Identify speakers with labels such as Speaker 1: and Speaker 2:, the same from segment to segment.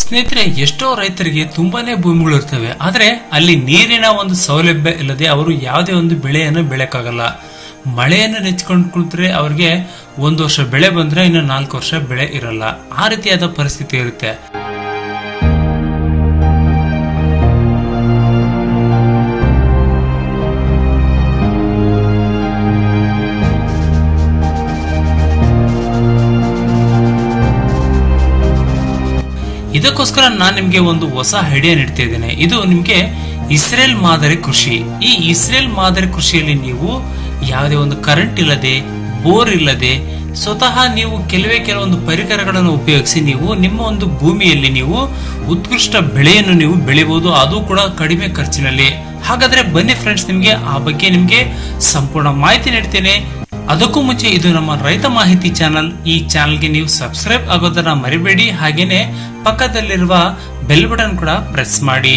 Speaker 1: ಸ್ನೇಹಿತರೆ, ಎಷ್ಟೋ ರೈತರಿಗೆ ತುಂಬಾನೇ ಭೂಮಿಗಳು ಇರ್ತವೆ, ಆದ್ರೆ ಅಲ್ಲಿ ನೀರಿನ ಒಂದು ಸೌಲಭ್ಯ ಇಲ್ಲದೆ ಅವರು ಯಾವುದೇ ಒಂದು ಬೆಳೆಯನ್ನು ಬೆಳೆಯಕ್ಕಾಗಲ್ಲ. ಮಳೆಯನ್ನು ನೆಚ್ಕೊಂಡು ಕುಳಿತರೆ ಅವ್ರಿಗೆ 1 ವರ್ಷ ಬೆಳೆ ಬಂದ್ರೆ ಇನ್ನು 4 ವರ್ಷ ಬೆಳೆ ಇರಲ್ಲ. ಆ ರೀತಿಯಾದ ಪರಿಸ್ಥಿತಿ ಇರುತ್ತೆ. ಇದಕ್ಕೋಸ್ಕರ ನಾನು ನಿಮ್ಗೆ ಒಂದು ಹೊಸ ಐಡಿಯಾ ನೀಡ್ತಾ ಇದ್ದೇನೆ. ಇದು ನಿಮ್ಗೆ ಇಸ್ರೇಲ್ ಮಾದರಿ ಕೃಷಿ. ಈ ಇಸ್ರೇಲ್ ಮಾದರಿ ಕೃಷಿಯಲ್ಲಿ ನೀವು ಯಾವುದೇ ಒಂದು ಕರೆಂಟ್ ಇಲ್ಲದೆ, ಬೋರ್ ಇಲ್ಲದೆ, ಸ್ವತಃ ನೀವು ಕೆಲವೊಂದು ಪರಿಕರಗಳನ್ನು ಉಪಯೋಗಿಸಿ ನೀವು ನಿಮ್ಮ ಒಂದು ಭೂಮಿಯಲ್ಲಿ ನೀವು ಉತ್ಕೃಷ್ಟ ಬೆಳೆಯನ್ನು ನೀವು ಬೆಳಿಬಹುದು, ಅದು ಕೂಡ ಕಡಿಮೆ ಖರ್ಚಿನಲ್ಲಿ. ಹಾಗಾದ್ರೆ ಬನ್ನಿ ಫ್ರೆಂಡ್ಸ್, ನಿಮ್ಗೆ ಆ ಬಗ್ಗೆ ನಿಮ್ಗೆ ಸಂಪೂರ್ಣ ಮಾಹಿತಿ ನೀಡ್ತೇನೆ. ಅದಕ್ಕೂ ಮುಂಚೆ ಇದು ನಮ್ಮ ರೈತ ಮಾಹಿತಿ ಚಾನಲ್. ಈ ಚಾನಲ್ಗೆ ನೀವು ಸಬ್ಸ್ಕ್ರೈಬ್ ಆಗೋದನ್ನ ಮರಿಬೇಡಿ. ಹಾಗೇನೆ ಪಕ್ಕದಲ್ಲಿರುವ ಬೆಲ್ ಬಟನ್ ಕೂಡ ಪ್ರೆಸ್ ಮಾಡಿ.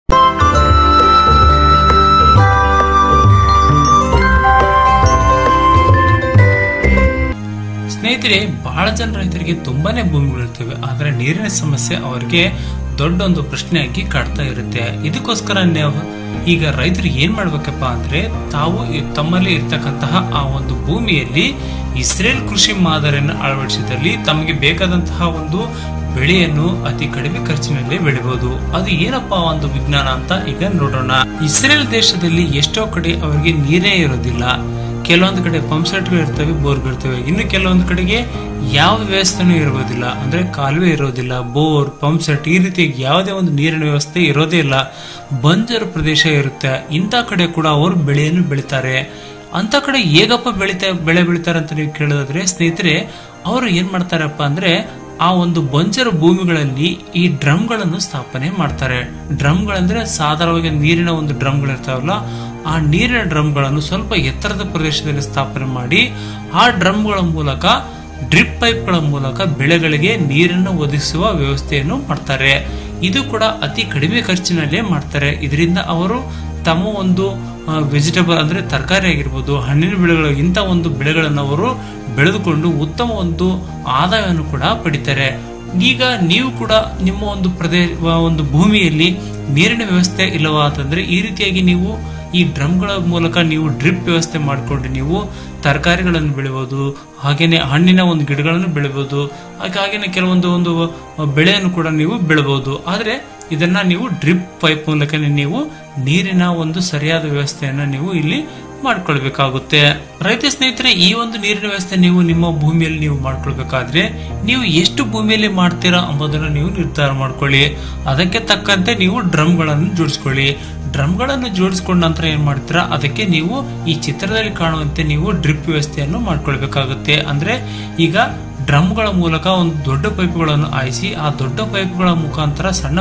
Speaker 1: ಸ್ನೇಹಿತರೆ, ಬಹಳ ಜನ ರೈತರಿಗೆ ತುಂಬಾನೇ ಭೂಮಿಗಳಿರ್ತವೆ, ಆದ್ರೆ ನೀರಿನ ಸಮಸ್ಯೆ ಅವರಿಗೆ ದೊಡ್ಡ ಒಂದು ಪ್ರಶ್ನೆಯಾಗಿ ಕಾಡ್ತಾ ಇರುತ್ತೆ. ಇದಕ್ಕೋಸ್ಕರ ಈಗ ರೈತರು ಏನ್ ಮಾಡ್ಬೇಕಪ್ಪ ಅಂದ್ರೆ, ತಾವು ತಮ್ಮಲ್ಲಿ ಇರ್ತಕ್ಕಂತಹ ಆ ಒಂದು ಭೂಮಿಯಲ್ಲಿ ಇಸ್ರೇಲ್ ಕೃಷಿ ಮಾದರಿಯನ್ನು ಅಳವಡಿಸಿದಲ್ಲಿ ತಮಗೆ ಬೇಕಾದಂತಹ ಒಂದು ಬೆಳೆಯನ್ನು ಅತಿ ಕಡಿಮೆ ಖರ್ಚಿನಲ್ಲಿ ಬೆಳೆಬಹುದು. ಅದು ಏನಪ್ಪಾ ಒಂದು ವಿಜ್ಞಾನ ಅಂತ ಈಗ ನೋಡೋಣ. ಇಸ್ರೇಲ್ ದೇಶದಲ್ಲಿ ಎಷ್ಟೋ ಕಡೆ ಅವರಿಗೆ ನೀರೇ ಇರೋದಿಲ್ಲ. ಕೆಲವೊಂದು ಕಡೆ ಪಂಪ್ ಸೆಟ್ಗಳು ಇರ್ತವೆ, ಬೋರ್ಗಳು ಇರ್ತವೆ. ಇನ್ನು ಕೆಲವೊಂದು ಕಡೆಗೆ ಯಾವ ವ್ಯವಸ್ಥೆನೂ ಇರೋದಿಲ್ಲ, ಅಂದ್ರೆ ಕಾಲುವೆ ಇರೋದಿಲ್ಲ, ಬೋರ್, ಪಂಪ್ ಸೆಟ್ ಈ ರೀತಿ ಯಾವುದೇ ಒಂದು ನೀರಿನ ವ್ಯವಸ್ಥೆ ಇರೋದೇ ಇಲ್ಲ. ಬಂಜರು ಪ್ರದೇಶ ಇರುತ್ತೆ. ಇಂಥ ಕಡೆ ಕೂಡ ಅವರು ಬೆಳೆಯನ್ನು ಬೆಳಿತಾರೆ. ಅಂತ ಕಡೆ ಹೇಗಪ್ಪ ಬೆಳೆ ಬೆಳಿತಾರೆ ಅಂತ ನೀವು ಕೇಳೋದಾದ್ರೆ, ಸ್ನೇಹಿತರೆ, ಅವರು ಏನ್ ಮಾಡ್ತಾರಪ್ಪ ಅಂದ್ರೆ, ಆ ಒಂದು ಬಂಜರು ಭೂಮಿಗಳಲ್ಲಿ ಈ ಡ್ರಮ್ಗಳನ್ನು ಸ್ಥಾಪನೆ ಮಾಡ್ತಾರೆ. ಡ್ರಮ್ಗಳಂದ್ರೆ ಸಾಧಾರಣವಾಗಿ ನೀರಿನ ಒಂದು ಡ್ರಮ್ಗಳು ಇರ್ತಾವಲ್ಲ, ಆ ನೀರಿನ ಡ್ರಮ್ಗಳನ್ನು ಸ್ವಲ್ಪ ಎತ್ತರದ ಪ್ರದೇಶದಲ್ಲಿ ಸ್ಥಾಪನೆ ಮಾಡಿ ಆ ಡ್ರಮ್ಗಳ ಮೂಲಕ, ಡ್ರಿಪ್ ಪೈಪ್ಗಳ ಮೂಲಕ ಬೆಳೆಗಳಿಗೆ ನೀರನ್ನು ಒದಗಿಸುವ ವ್ಯವಸ್ಥೆಯನ್ನು ಮಾಡ್ತಾರೆ. ಇದು ಕೂಡ ಅತಿ ಕಡಿಮೆ ಖರ್ಚಿನಲ್ಲೇ ಮಾಡ್ತಾರೆ. ಇದರಿಂದ ಅವರು ತಮ್ಮ ಒಂದು ವೆಜಿಟೇಬಲ್ ಅಂದ್ರೆ ತರಕಾರಿ ಆಗಿರ್ಬೋದು, ಹಣ್ಣಿನ ಬೆಳೆಗಳು, ಇಂಥ ಒಂದು ಬೆಳೆಗಳನ್ನು ಅವರು ಬೆಳೆದುಕೊಂಡು ಉತ್ತಮ ಒಂದು ಆದಾಯವನ್ನು ಕೂಡ ಪಡಿತಾರೆ. ಈಗ ನೀವು ಕೂಡ ನಿಮ್ಮ ಒಂದು ಭೂಮಿಯಲ್ಲಿ ನೀರಿನ ವ್ಯವಸ್ಥೆ ಇಲ್ಲವಾ ಅಂತಂದ್ರೆ, ಈ ರೀತಿಯಾಗಿ ನೀವು ಈ ಡ್ರಮ್ಗಳ ಮೂಲಕ ನೀವು ಡ್ರಿಪ್ ವ್ಯವಸ್ಥೆ ಮಾಡಿಕೊಂಡು ನೀವು ತರಕಾರಿಗಳನ್ನು ಬೆಳೆಬಹುದು, ಹಾಗೇನೆ ಹಣ್ಣಿನ ಒಂದು ಗಿಡಗಳನ್ನು ಬೆಳೆಬಹುದು, ಹಾಗೇನೆ ಕೆಲವೊಂದು ಬೆಳೆಯನ್ನು ಕೂಡ ನೀವು ಬೆಳೆಬಹುದು. ಆದ್ರೆ ಇದನ್ನ ನೀವು ಡ್ರಿಪ್ ಪೈಪ್ ಮೂಲಕ ನೀವು ನೀರಿನ ಒಂದು ಸರಿಯಾದ ವ್ಯವಸ್ಥೆಯನ್ನ ನೀವು ಇಲ್ಲಿ ಮಾಡ್ಕೊಳ್ಬೇಕಾಗುತ್ತೆ. ರೈತ ಸ್ನೇಹಿತರೆ, ಈ ಒಂದು ನೀರಿನ ವ್ಯವಸ್ಥೆ ನೀವು ನಿಮ್ಮ ಭೂಮಿಯಲ್ಲಿ ನೀವು ಮಾಡ್ಕೊಳ್ಬೇಕಾದ್ರೆ ನೀವು ಎಷ್ಟು ಭೂಮಿಯಲ್ಲಿ ಮಾಡ್ತೀರಾ ಎಂಬುದನ್ನು ನೀವು ನಿರ್ಧಾರ ಮಾಡ್ಕೊಳ್ಳಿ. ಅದಕ್ಕೆ ತಕ್ಕಂತೆ ನೀವು ಡ್ರಮ್ಗಳನ್ನು ಜೋಡಿಸ್ಕೊಳ್ಳಿ. ಡ್ರಮ್ಗಳನ್ನು ಜೋಡಿಸ್ಕೊಂಡ ನಂತರ ಏನ್ ಮಾಡ್ತೀರಾ, ಅದಕ್ಕೆ ನೀವು ಈ ಚಿತ್ರದಲ್ಲಿ ಕಾಣುವಂತೆ ನೀವು ಡ್ರಿಪ್ ವ್ಯವಸ್ಥೆಯನ್ನು ಮಾಡ್ಕೊಳ್ಬೇಕಾಗುತ್ತೆ. ಅಂದ್ರೆ ಈಗ ಡ್ರಮ್ಗಳ ಮೂಲಕ ಒಂದು ದೊಡ್ಡ ಪೈಪ್ಗಳನ್ನು ಹಾಯಿಸಿ ಆ ದೊಡ್ಡ ಪೈಪ್ಗಳ ಮುಖಾಂತರ ಸಣ್ಣ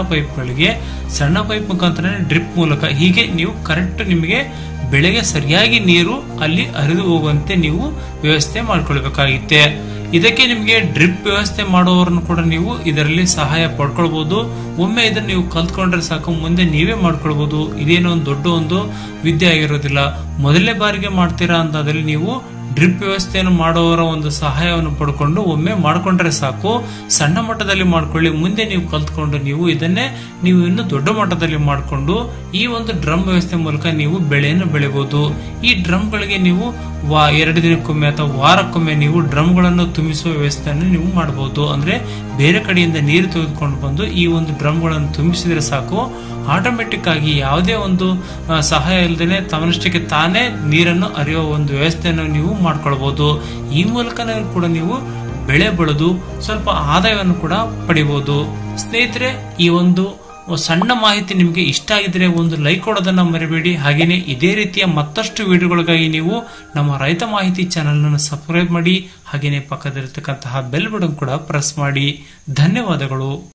Speaker 1: ಪೈಪ್ ಮುಖಾಂತರ ಡ್ರಿಪ್ ಮೂಲಕ ಹೀಗೆ ನೀವು ಕರೆಕ್ಟ್ ನಿಮಗೆ ಬೆಳೆಗೆ ಸರಿಯಾಗಿ ನೀರು ಅಲ್ಲಿ ಹರಿದು ಹೋಗುವಂತೆ ನೀವು ವ್ಯವಸ್ಥೆ ಮಾಡ್ಕೊಳ್ಬೇಕಾಗುತ್ತೆ. ಇದಕ್ಕೆ ನಿಮಗೆ ಡ್ರಿಪ್ ವ್ಯವಸ್ಥೆ ಮಾಡುವವರನ್ನು ಕೂಡ ನೀವು ಇದರಲ್ಲಿ ಸಹಾಯ ಪಡ್ಕೊಳ್ಬಹುದು. ಒಮ್ಮೆ ಇದನ್ನು ನೀವು ಕಲ್ತ್ಕೊಂಡ್ರೆ ಸಾಕು, ಮುಂದೆ ನೀವೇ ಮಾಡ್ಕೊಳ್ಬಹುದು. ಇದೇನೋ ಒಂದು ದೊಡ್ಡ ಒಂದು ವಿದ್ಯೆ ಆಗಿರೋದಿಲ್ಲ. ಮೊದಲನೇ ಬಾರಿಗೆ ಮಾಡ್ತೀರಾ ಅಂತಾದಲ್ಲಿ ನೀವು ಡ್ರಿಪ್ ವ್ಯವಸ್ಥೆಯನ್ನು ಮಾಡುವವರ ಒಂದು ಸಹಾಯವನ್ನು ಪಡ್ಕೊಂಡು ಒಮ್ಮೆ ಮಾಡ್ಕೊಂಡ್ರೆ ಸಾಕು. ಸಣ್ಣ ಮಟ್ಟದಲ್ಲಿ ಮಾಡ್ಕೊಳ್ಳಿ, ಮುಂದೆ ನೀವು ಕಲ್ತ್ಕೊಂಡು ನೀವು ಇದನ್ನೇ ನೀವು ಇನ್ನು ದೊಡ್ಡ ಮಟ್ಟದಲ್ಲಿ ಮಾಡಿಕೊಂಡು ಈ ಒಂದು ಡ್ರಮ್ ವ್ಯವಸ್ಥೆ ಮೂಲಕ ನೀವು ಬೆಳೆಯನ್ನು ಬೆಳೆಬಹುದು. ಈ ಡ್ರಮ್ಗಳಿಗೆ ನೀವು 2 ದಿನಕ್ಕೊಮ್ಮೆ ಅಥವಾ ವಾರಕ್ಕೊಮ್ಮೆ ನೀವು ಡ್ರಮ್ಗಳನ್ನು ತುಂಬಿಸುವ ವ್ಯವಸ್ಥೆಯನ್ನು ನೀವು ಮಾಡಬಹುದು. ಅಂದ್ರೆ ಬೇರೆ ಕಡೆಯಿಂದ ನೀರು ತೆಗೆದುಕೊಂಡು ಬಂದು ಈ ಒಂದು ಡ್ರಮ್ಗಳನ್ನು ತುಂಬಿಸಿದ್ರೆ ಸಾಕು, ಆಟೋಮೆಟಿಕ್ ಆಗಿ ಯಾವುದೇ ಒಂದು ಸಹಾಯ ಇಲ್ಲದೆ ತನ್ನಷ್ಟಕ್ಕೆ ತಾನೇ ನೀರನ್ನು ಹರಿಯುವ ಒಂದು ವ್ಯವಸ್ಥೆಯನ್ನು ನೀವು ಮಾಡ್ಕೊಳ್ಬಹುದು. ಈ ಮೂಲಕ ಕೂಡ ನೀವು ಬೆಳೆ ಬೆಳೆದು ಸ್ವಲ್ಪ ಆದಾಯವನ್ನು ಕೂಡ ಪಡಿಬಹುದು. ಸ್ನೇಹಿತರೆ, ಈ ಒಂದು ಸಣ್ಣ ಮಾಹಿತಿ ನಿಮಗೆ ಇಷ್ಟ ಆಗಿದ್ರೆ ಒಂದು ಲೈಕ್ ಕೊಡೋದನ್ನ ಮರಿಬೇಡಿ. ಹಾಗೇನೆ ಇದೇ ರೀತಿಯ ಮತ್ತಷ್ಟು ವಿಡಿಯೋಗಳಿಗಾಗಿ ನೀವು ನಮ್ಮ ರೈತ ಮಾಹಿತಿ ಚಾನೆಲ್ ಅನ್ನು ಸಬ್ಸ್ಕ್ರೈಬ್ ಮಾಡಿ. ಹಾಗೇನೆ ಪಕ್ಕದಲ್ಲಿರ್ತಕ್ಕಂತಹ ಬೆಲ್ ಬಟನ್ ಕೂಡ ಪ್ರೆಸ್ ಮಾಡಿ. ಧನ್ಯವಾದಗಳು.